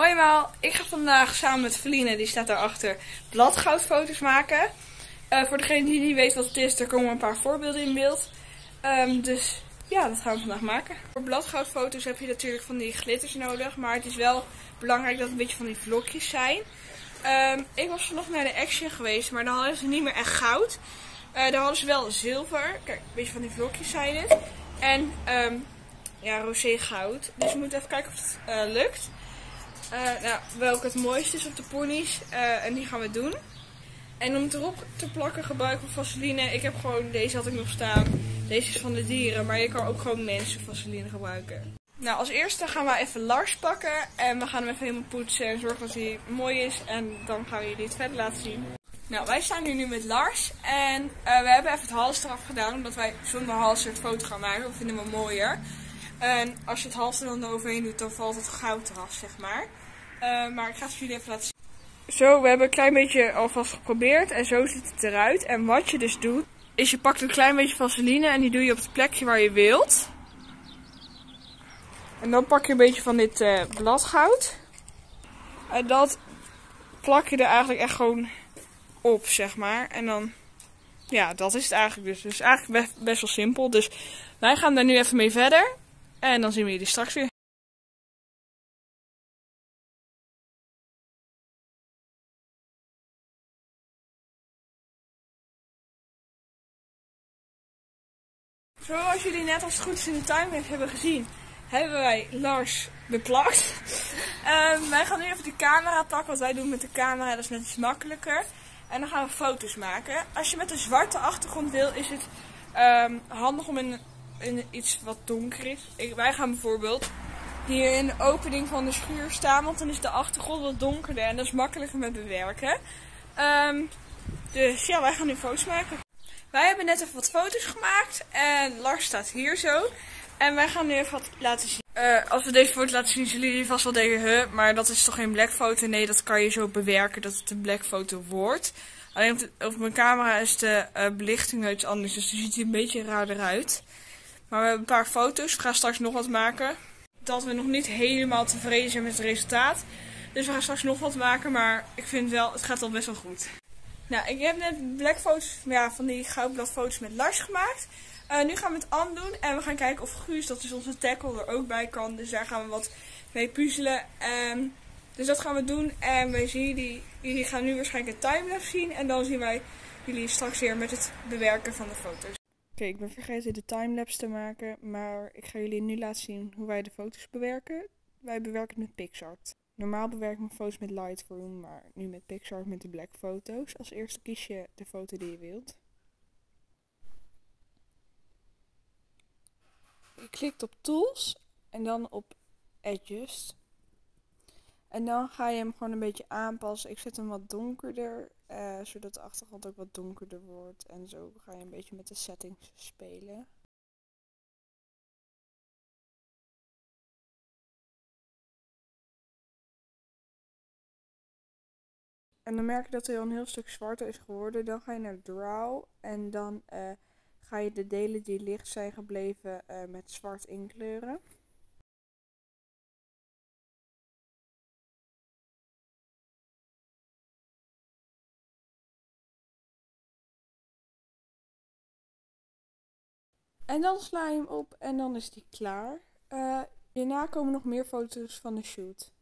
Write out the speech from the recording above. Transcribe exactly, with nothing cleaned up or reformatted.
Hoi Maal, ik ga vandaag samen met Feline, die staat daarachter, bladgoudfoto's maken. Uh, voor degene die niet weet wat het is, er komen een paar voorbeelden in beeld. Um, dus ja, dat gaan we vandaag maken. Voor bladgoudfoto's heb je natuurlijk van die glitters nodig, maar het is wel belangrijk dat het een beetje van die vlokjes zijn. Um, ik was vanochtend naar de Action geweest, maar dan hadden ze niet meer echt goud. Uh, daar hadden ze wel zilver, kijk, een beetje van die vlokjes zijn het. En um, ja, rosé goud. Dus we moeten even kijken of het uh, lukt. Uh, nou, welke het mooiste is op de ponies. Uh, en die gaan we doen. En om het erop te plakken gebruiken we vaseline. Ik heb gewoon, deze had ik nog staan. Deze is van de dieren, maar je kan ook gewoon mensen vaseline gebruiken. Nou, als eerste gaan we even Lars pakken. En we gaan hem even helemaal poetsen en zorgen dat hij mooi is. En dan gaan we jullie het verder laten zien. Nou, wij staan hier nu met Lars. En uh, we hebben even het hals eraf gedaan. Omdat wij zonder hals het foto gaan maken. Dat vinden we mooier. En als je het hals er dan overheen doet, dan valt het goud eraf, zeg maar. Uh, maar ik ga het jullie even laten zien. Zo, we hebben een klein beetje alvast geprobeerd. En zo ziet het eruit. En wat je dus doet, is je pakt een klein beetje vaseline. En die doe je op het plekje waar je wilt. En dan pak je een beetje van dit uh, bladgoud. En dat plak je er eigenlijk echt gewoon op, zeg maar. En dan, ja, dat is het eigenlijk dus. Dus eigenlijk best, best wel simpel. Dus wij gaan daar nu even mee verder. En dan zien we jullie straks weer. Zoals jullie net als het goed is in de timelapse hebben gezien, hebben wij Lars beplakt. uh, wij gaan nu even de camera pakken, wat wij doen met de camera, dat is net iets makkelijker. En dan gaan we foto's maken. Als je met een zwarte achtergrond wil, is het um, handig om in, in iets wat donker is. Ik, wij gaan bijvoorbeeld hier in de opening van de schuur staan, want dan is de achtergrond wat donkerder en dat is makkelijker met bewerken. Um, dus ja, wij gaan nu foto's maken. Wij hebben net even wat foto's gemaakt en Lars staat hier zo. En wij gaan nu even wat laten zien. Uh, als we deze foto laten zien, zullen jullie vast wel denken, huh, maar dat is toch geen black foto? Nee, dat kan je zo bewerken dat het een black foto wordt. Alleen op, de, op mijn camera is de uh, belichting iets anders, dus die ziet er een beetje raar eruit. Maar we hebben een paar foto's, we gaan straks nog wat maken. Dat we nog niet helemaal tevreden zijn met het resultaat. Dus we gaan straks nog wat maken, maar ik vind wel, het gaat al best wel goed. Nou, ik heb net black foto's, ja, van die goudbladfoto's met Lars gemaakt. Uh, nu gaan we het aandoen en we gaan kijken of Guus, dat is onze tackle, er ook bij kan. Dus daar gaan we wat mee puzzelen. Um, dus dat gaan we doen en wij zien jullie, jullie gaan nu waarschijnlijk een timelapse zien. En dan zien wij jullie straks weer met het bewerken van de foto's. Oké, okay, ik ben vergeten de timelapse te maken, maar ik ga jullie nu laten zien hoe wij de foto's bewerken. Wij bewerken het met PicsArt. Normaal bewerk ik mijn foto's met Lightroom, maar nu met PicsArt met de black foto's. Als eerste kies je de foto die je wilt. Je klikt op Tools en dan op Adjust. En dan ga je hem gewoon een beetje aanpassen. Ik zet hem wat donkerder, uh, zodat de achtergrond ook wat donkerder wordt. En zo ga je een beetje met de settings spelen. En dan merk je dat hij al een heel stuk zwarter is geworden. Dan ga je naar Draw en dan uh, ga je de delen die licht zijn gebleven uh, met zwart inkleuren. En dan sla je hem op en dan is die klaar. Uh, hierna komen nog meer foto's van de shoot.